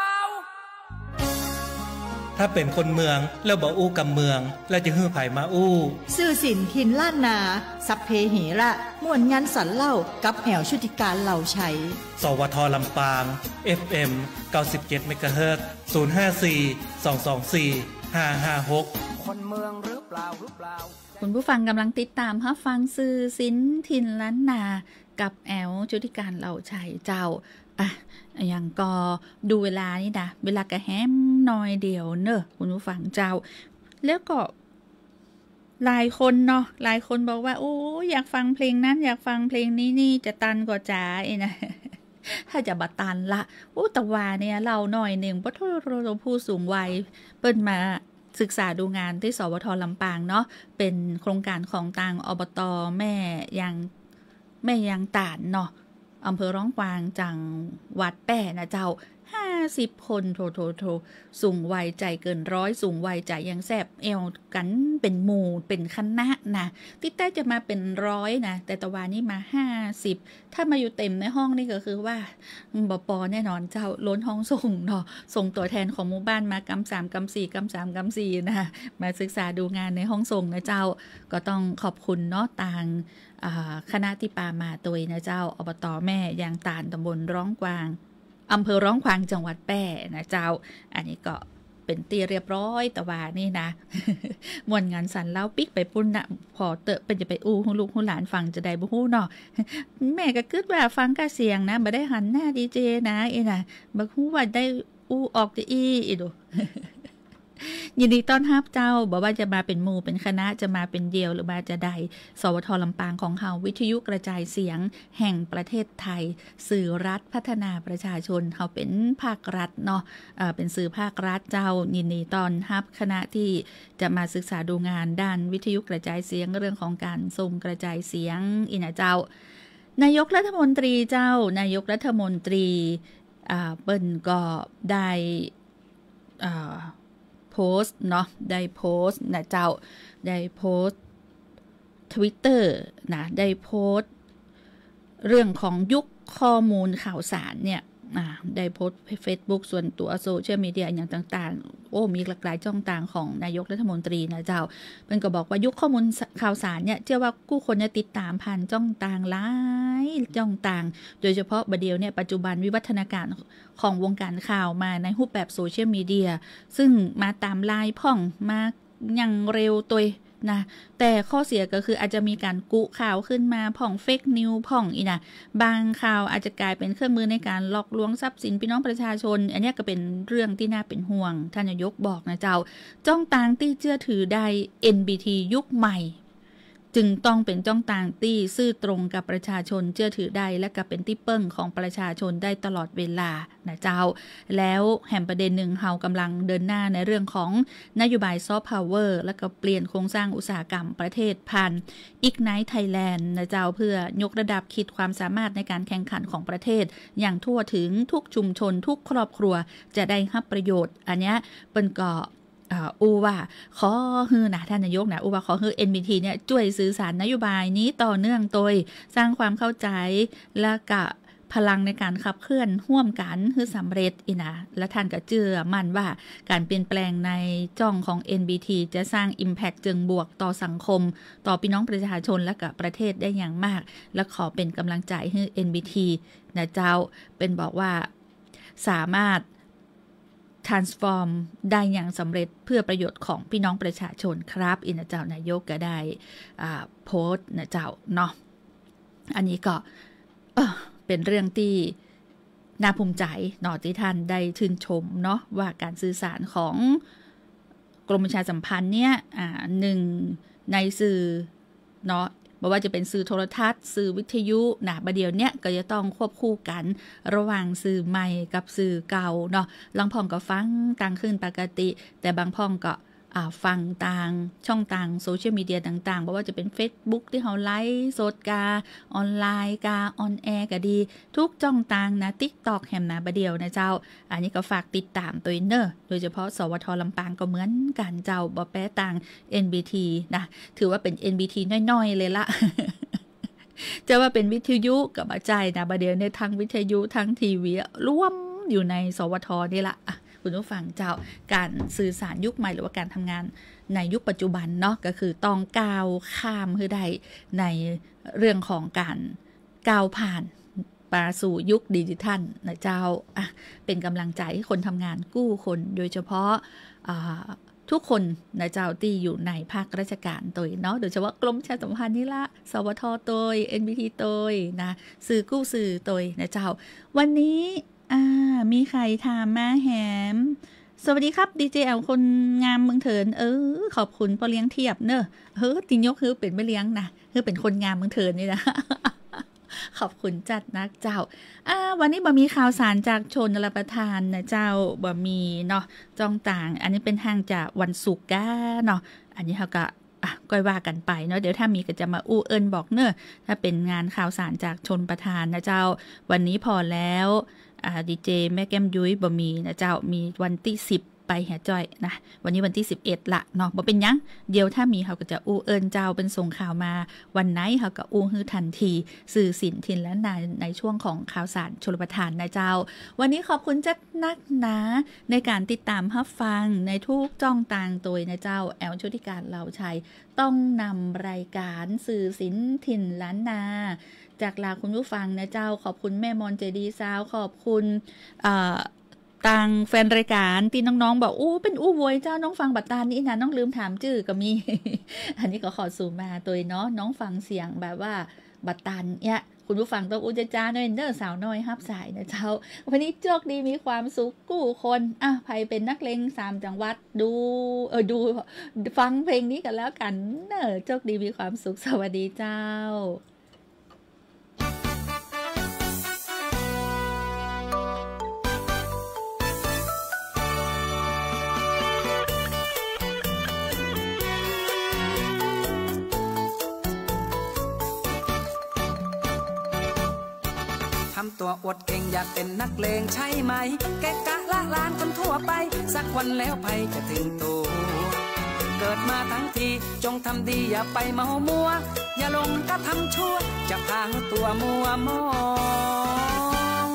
ถ้าเป็นคนเมืองแล้วบ่อู้กับเมืองแล้วจะฮื้อไผมาอู้สื่อสินถิ่นล้านนาสัพเพเหระม่วนงานสันเล่ากับแหวชุติการเหล่าชัยสวทลำปาง เอฟ เอ็ม เก้าสิบเจ็ด เมกะเฮิรตซ์ ศูนย์ ห้า สี่ สอง สอง สี่ ห้า ห้า หกคนเมืองหรือเปล่าหรือเปล่าคุณผู้ฟังกำลังติดตามรับฟังสื่อสินถิ่นล้านนากับแอวชุติการเหล่าชัยเจ้าอ่ะอย่างก็ดูเวลานี่นะเวลากระแฮมน้อยเดียวเนอะคุณผู้ฟังเจ้าแล้วก็หลายคนเนาะหลายคนบอกว่าโอ้อยากฟังเพลงนั้นอยากฟังเพลงนี้นี่จะตันกว่าจ๋าเองนะ ถ้าจะบัตันละโอ้แต่ว่าเนี่ยเราหน่อยหนึ่งเพราะเราผู้สูงวัยเปิ้นมาศึกษาดูงานที่สวทลำปางเนาะเป็นโครงการของทางอบต.แม่ยังแม่ยังตานเนาะอำเภอร้องกวางจังหวัดแป้นะเจ้าห้าสิบคนโทโทโทสูงวัยใจเกินร้อยสูงวัยใจยังแซบเอวกันเป็นหมู่เป็นคณะนะที่ใต้จะมาเป็นร้อยนะแต่ตะวันนี้มาห้าสิบถ้ามาอยู่เต็มในห้องนี่ก็คือว่าบปแน่นอนเจ้าล้นห้องส่งเนาะส่งตัวแทนของหมู่บ้านมากำสามกำสี่กำสามกำสี่นะมาศึกษาดูงานในห้องส่งนะเจ้าก็ต้องขอบคุณเนาะต่างคณะที่ปามาตัวนะเจ้าอบต.แม่ยางตาลตำบลร้องกวางอำเภอร้องกวางจังหวัดแพร่นะเจ้าอันนี้ก็เป็นตีเรียบร้อยแต่ว่านี่นะ มวนงานสันเล่าปิ๊กไปปุ่นนะพอเตอะเป็นจะไปอู้ฮู้ลูกฮู้หลานฟังจะได้บ่ฮู้เนาะ แม่ก็คิดว่าฟังกะเสียงนะบ่ได้หันหน้าดีเจนะเอ้น่ะบ่ฮู้ว่าได้อู้ออกจะอีอีดู ยินดีต้อนรับเจ้าบอกว่าจะมาเป็นหมู่เป็นคณะจะมาเป็นเดียวหรือมาจะใดสวทลำปางของเฮาวิทยุกระจายเสียงแห่งประเทศไทยสื่อรัฐพัฒนาประชาชนเฮาเป็นภาครัฐเนาะเอ่อเป็นสื่อภาครัฐเจ้ายินดีต้อนรับคณะที่จะมาศึกษาดูงานด้านวิทยุกระจายเสียงเรื่องของการส่งกระจายเสียงอีนะเจ้านายกรัฐมนตรีเจ้านายกรัฐมนตรีอ่าเปิ้นก็ได้อ่าโพสต์เนาะได้โพสต์นะเจ้าได้โพสต์ Twitter นะได้โพสต์เรื่องของยุคข้อมูลข่าวสารเนี่ยอ่าได้โพสต์ Facebook ส่วนตัวโซเชียลมีเดียอย่างต่างๆโอ้มีหลากหลายช่องทางของนายกรัฐมนตรีนะเจ้าเพิ่นก็บอกว่ายุคข้อมูลข่าวสารเนี่ยเชื่อว่าผู้คนจะติดตามผ่านช่องทางหลายช่องทางโดยเฉพาะบัดเดียวเนี่ยปัจจุบันวิวัฒนาการของวงการข่าวมาในรูปแบบโซเชียลมีเดียซึ่งมาตามลายพ่องมาอย่างเร็วตัวนะแต่ข้อเสียก็คืออาจจะมีการกุข่าวขึ้นมาพ่องเฟกนิวพ่องอีนะบางข่าวอาจจะกลายเป็นเครื่องมือในการหลอกลวงทรัพย์สินพี่น้องประชาชนอันนี้ก็เป็นเรื่องที่น่าเป็นห่วงท่านนายกบอกนะเจ้าจ้องตางที่เชื่อถือได้ เอ็น บี ที ยุคใหม่จึงต้องเป็นจ้องตางที่ซื่อตรงกับประชาชนเชื่อถือได้และก็เป็นที่เปิ้งของประชาชนได้ตลอดเวลานะเจ้าแล้วแห่งประเด็นหนึ่งเฮากำลังเดินหน้าในเรื่องของนโยบายซอฟต์พาวเวอร์และก็เปลี่ยนโครงสร้างอุตสาหกรรมประเทศผ่าน Ignite Thailand นะเจ้าเพื่อยกระดับขีดความสามารถในการแข่งขันของประเทศอย่างทั่วถึงทุกชุมชนทุกครอบครัวจะได้รับประโยชน์อันเนี้ยเป็นก็อูว่าขอฮือนะท่านนายกนะอูว่าขอฮือ เอ็น บี ที เนี่ยช่วยสื่อสารนโยบายนี้ต่อเนื่องโดยสร้างความเข้าใจและก็พลังในการขับเคลื่อนร่วมกันคือสำเร็จอีนะและท่านก็เชื่อมั่นว่าการเปลี่ยนแปลงในจ้องของ เอ็น บี ที จะสร้าง Impact เชิงบวกต่อสังคมต่อพี่น้องประชาชนและก็ประเทศได้อย่างมากและขอเป็นกำลังใจให้ เอ็น บี ที นะเจ้าเป็นบอกว่าสามารถtransform ได้อย่างสำเร็จเพื่อประโยชน์ของพี่น้องประชาชนครับอินะเจ้านายกก็ได้โพสต์นะเจ้าเนาะอันนี้ก็เออเป็นเรื่องที่น่าภูมิใจเนาะที่ท่านได้ชื่นชมเนาะว่าการสื่อสารของกรมประชาสัมพันธ์เนี่ยอ่าหนึ่งในสื่อเนาะบ่ว่าจะเป็นสื่อโทรทัศน์สื่อวิทยุนะบัดเดี๋ยวเนี้ยก็จะต้องควบคู่กันระหว่างสื่อใหม่กับสื่อเก่าเนาะลางพ่องก็ฟังต่างขึ้นปกติแต่บางพ่องก็ฟังต่างช่องต่างโซเชียลมีเดียต่างๆบ่ว่าจะเป็น Facebook ที่เฮาไลฟ์สดกาออนไลน์กาออนแอร์ก็ดีทุกช่องต่างนะ TikTok แหมนะบัดเดียวนะเจ้าอันนี้ก็ฝากติดตามตัวเนอโดยเฉพาะสวทลำปางก็เหมือนกันเจ้าบ่แพ้ต่าง เอ็น บี ที นะถือว่าเป็น เอ็น บี ที น้อยๆเลยละ จะว่าเป็นวิทยุกับอาจารย์นะบัดเดียวเนี่ยทั้งวิทยุทั้งทีวีร่วมอยู่ในสวทนี่ละคุณผู้ฟังเจ้าการสื่อสารยุคใหม่หรือว่าการทำงานในยุคปัจจุบันเนาะก็คือต้องก้าวข้ามให้ได้ในเรื่องของการก้าวผ่านไปสู่ยุคดิจิทัลนะเจ้าอ่ะเป็นกำลังใจให้คนทำงานกู้คนโดยเฉพาะทุกคนนะเจ้าที่อยู่ในภาคราชการตัวเนาะโดยเฉพาะกรมประชาสัมพันธ์นี่ละสวทตัว เอ็น บี ที ตัวนะสื่อกู้สื่อตัวนะเจ้าวันนี้อ่ามีใครถามมาแหมสวัสดีครับดีเจแอลคนงามเมืองเถินเออขอบคุณพอเลี้ยงเทียบเนอะเฮ้อติงยกคือเป็นไม่เลี้ยงนะคือเป็นคนงามเมืองเถินนี่นะ ขอบคุณจัดนักเจ้าอ่าวันนี้บ่มีข่าวสารจากชนรับประทานนะเจ้าบ่มีเนาะจ้องต่างอันนี้เป็นทางจากวันศุกร์ก้าเนาะอันนี้เขาก็อ่ะก้อยว่ากันไปเนาะเดี๋ยวถ้ามีก็จะมาอู้เอิญบอกเนอะถ้าเป็นงานข่าวสารจากชนประทานนะเจ้าวันนี้พอแล้วอ่าดีเจแม่แก้มยุ้ยบ่มีนะเจ้ามีวันที่สิบไปแห่จ้อยนะวันนี้วันที่สิบเอ็ดละเนาะบ่เป็นยังเดี๋ยวถ้ามีเขาก็จะอู้เอิญเจ้าเป็นส่งข่าวมาวันไหนเขาก็อู้ฮื้อทันทีสื่อสินทินและนายในช่วงของข่าวสารชลประทานนะเจ้าวันนี้ขอบคุณจัดนักหนาในการติดตามรับฟังในทุกจ้องต่างตัวนะเจ้าแอลชุติการเหล่าชัยต้องนำรายการสื่อสินทินล้านนาจากลาคุณผู้ฟังนะเจ้าขอบคุณแม่มอนเจดีซาวขอบคุณต่างแฟนรายการที่น้องๆบอกอู้เป็นอู้โวยเจ้าน้องฟังบัตตานี่นะน้องลืมถามชื่อก็มี อันนี้ก็ขอสู่มาตัวเนาะน้องฟังเสียงแบบว่าบัตตานเนี่ยคุณผู้ฟังต้องอู้จ้าจ้าน้อยเด้อสาวน้อยฮับสายนะเจ้าวันนี้โชคดีมีความสุขกู้คนอ่ะใครเป็นนักเลงสามจังหวัดดูเออดูฟังเพลงนี้กันแล้วกันเนอะโชคดีมีความสุขสวัสดีเจ้าทำตัวอวดเก่งอยากเป็นนักเลงใช่ไหมแกะกะละลานคนทั่วไปสักวันแล้วภัยจะถึงตัวเกิดมาทั้งทีจงทำดีอย่าไปเมามัวอย่าลงก็ทำชั่วจะพาตัวมัวมอง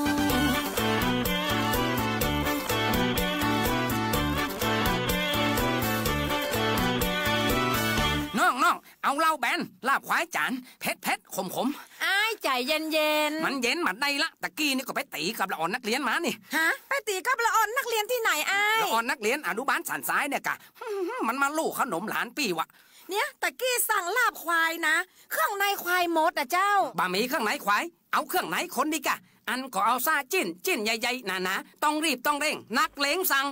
น้องน้องเอาเหล้าแบนลาบควายจานเผ็ดเผ็ดขมขมอ้ายใจเย็นเย็นมันเย็นมาได้ละตะกี้นี่ก็ไปตีกับละอ่อนนักเรียนมานี่ฮะไปตีกับละอ่อนนักเรียนที่ไหนอ้ายละอ่อนนักเรียนอนุบาลสันซ้ายเนี่ยกะมันมาลู่ขนมหลานปีวะเนี่ยตะกี้สั่งลาบควายนะเครื่องในควายหมดอ่ะเจ้าบะหมี่เครื่องในควายเอาเครื่องในคนดีกะอันก็เอาซาจิ้นจิ้นใหญ่ๆหนาๆต้องรีบต้องเร่งนักเลงสั่ง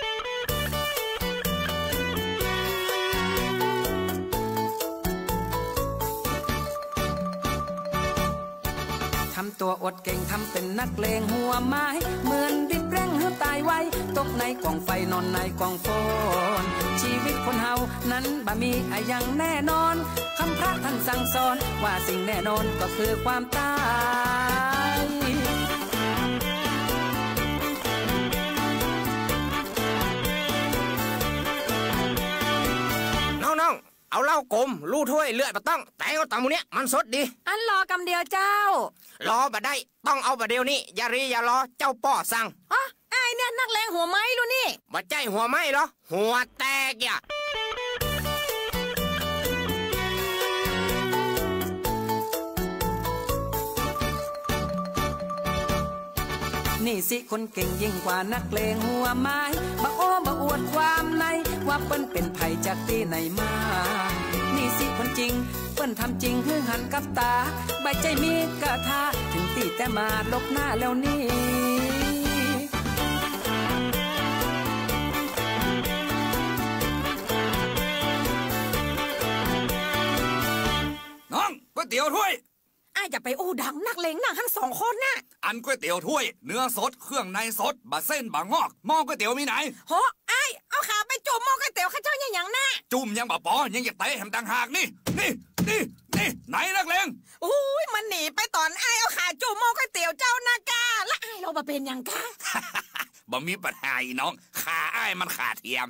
ทำตัวอดเก่งทำเป็นนักเลงหัวไม้เหมือนดิบแรงหื้อตายไว้ตกในกองไฟนอนในกองโฟนชีวิตคนเฮานั้นบ่มีอะไรอย่างแน่นอนคำพระท่านสั่งสอนว่าสิ่งแน่นอนก็คือความตายน้องๆเอาเหล้ากลมลู่ถ้วยเลือดมาต้องแต่เอาตามมูเนี้ยมันสดดีอันรอกำเดียวเจ้ารอบ่ได้ต้องเอาบ่เดียวนี้อย่ารีอย่ารอเจ้าป้อสั่งอ๋อไอ้เนี่ยนักเลงหัวไม้ดูนี่บ่ใจหัวไม้เหรอหัวแตกอย่านี่สิคนเก่งยิ่งกว่านักเลงหัวไม้บ่โอ้บ่อวดความในว่าเปิ้นเป็นไผจากที่ไหนมานี่สิคนจริงเปิ้นทำจริงคือหันกับตาใบใจมีกะทาถึงตีแต่มาลบหน้าแล้วนี่น้องตี๋ยวถ้วยไอ้จะไปอู้ดังนักเลงนั่งทั้งสองคนน่ะอันก๋วยเตี๋ยวถ้วยเนื้อสดเครื่องในสดบะเส้นบะงอกหม้อก๋วยเตี๋ยวมีไหนโหไอ้เอาขาไปจุ่มหม้อก๋วยเตี๋ยวข้าเจ้าอย่างอย่างน่ะจุ่มยังบะปอยังอยากเตะแหมต่างหากนี่นี่นี่นี่ไหนนักเลงอุ้ยมันหนีไปตอนไอ้เอาขาจุ่มหม้อก๋วยเตี๋ยวเจ้านะกาและไอ้เราบะเป็นยังกาบ่มีปัญหาอีน้องขาไอ้มันขาเทียม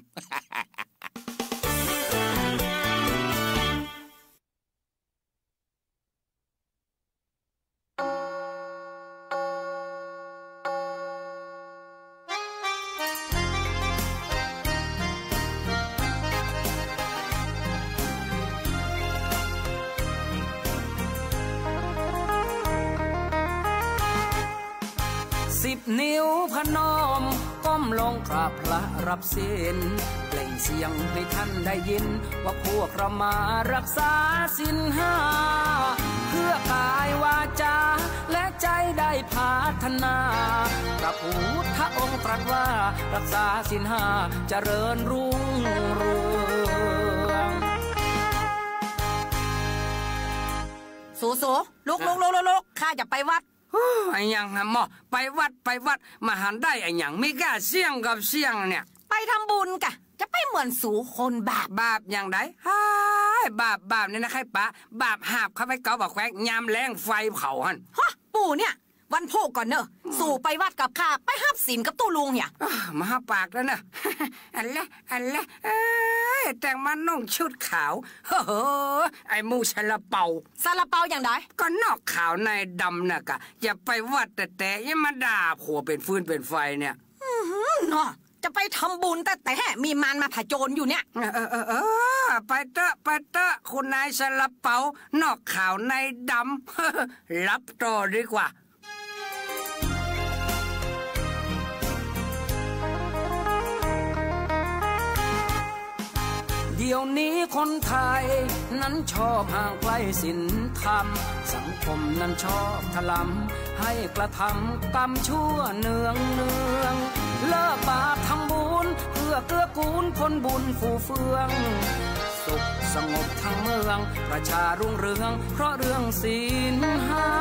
สิบนิ้วพนมก้มลงกราบพระรับศีลเปล่งเสียงให้ท่านได้ยินว่าพวกเรามารักษาศีลห้าเพื่อกายวาจาและใจได้พัฒนาพระพุทธองค์ตรัสว่ารักษาศีลห้าเจริญรุ่งเรืองสูสูลุกลุกลุกลุกข้าจะไปวัดไอ้ยังฮะหมอไปวัดไปวัดมาหันได้ไอ้ยังไม่กล้าเสี่ยงกับเสี่ยงเนี่ยไปทำบุญกะจะไปเหมือนสูคนบาปบาปอย่างไรฮ่าบาปบาปเนี่ยนะใครปะบาปหาบเข้าไปเกาบอกแควกยามแรงไฟเผาหันฮะปู่เนี่ยวันโพก่อนเนอะสู่ไปวัดกับข้าไปหับศีลกับตู้ลุงเนี่ยมาหับปากแล้วเนอะอันละอันละแต่งมันนุ่งชุดขาวเฮ้อไอ้มูซาลาเปาซาลาเปาอย่างไรก็นอกขาวในดำน่ะกะอย่าไปวัดแต่แต่ยังมาด่าผัวเป็นฟืนเป็นไฟเนี่ยเนาะจะไปทำบุญแต่แต่มีมารมาผจญอยู่เนี่ยเออเออเออไปเตอะไปเตอะคุณนายซาลาเปานอกขาวในดำรับต่อดีกว่าเดี๋ยวนี้คนไทยนั้นชอบห่างไกลศีลธรรมสังคมนั้นชอบถลำให้กระทำกรรมชั่วเนืองเนืองเลิกบาปทำบุญเพื่อเกื้อกูลคนบุญฟูเฟืองสุขสงบทั้งเมืองประชารุ่งเรืองเพราะเรื่องศีลห้า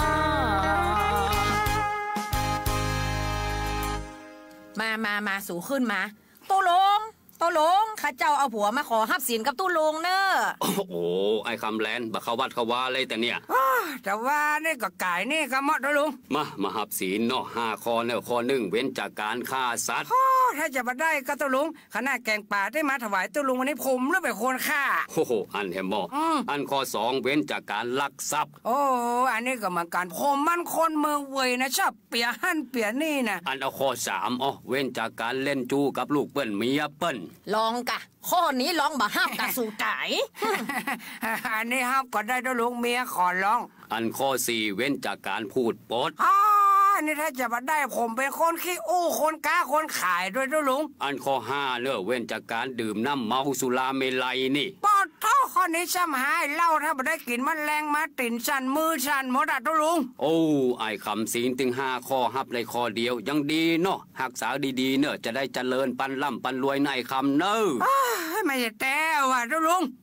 มามามาสู่ขึ้นมาโตลงโตลงข้าเจ้าเอาผัวมาขอหับศีลกับตู้ลงเนอะโอ้โหไอ้คำแลนบักเขาวัดเขาว่าเลยแต่เนี่ยแต่ว่านี่ก็ไก่นี่ก็มอดลุงมามาหับศีลเนาะห้าข้อเนี่ยข้อหนึ่งเว้นจากการฆ่าสัตว์ถ้าจะมาได้ก็ตู้ลุงขณะแกงป่าได้มาถวายตู้ลุงวันนี้ผมหรือเป็นคนฆ่าโอ้โหอันเห็นบ่อันข้อสองเว้นจากการลักทรัพย์โอ้อันนี้ก็เหมือนกันผมมันคนเมืองเวยนะชอบเปียหั่นเปียนี่นะอันเอาข้อสามอ๋อเว้นจากการเล่นจู้กับลูกเปิ้นเมียเปิ้นลองกะข้อนี้ลองบ่ห้ามกะสู่ไก่อันนี้ห้ามก็ได้ตู้ลุงเมียขอร้องอันข้อสี่เว้นจากการพูดปดนี่ถ้าจะมาได้ผมเป็นคนขี้อู้คนก้าคนขายด้วยด้วยลุงอันข้อห้าเนอะเว้นจากการดื่มน้ำเมาสุราเมลัยนี่ปอดท่อข้อนี้ซ้ำหายเล่าถ้าไม่ได้กินมันแรงมาติ่นสั่นมือสั่นหมดอ่ะด้วยลุงโอ้ไอ้คำศีลถึงห้าข้อฮับเลยข้อเดียวยังดีเนาะหักษาดีๆเนอะจะได้เจริญปันล่ำปันรวยในคำเนอะไม่ใช่แต่ว่าด้วยลุง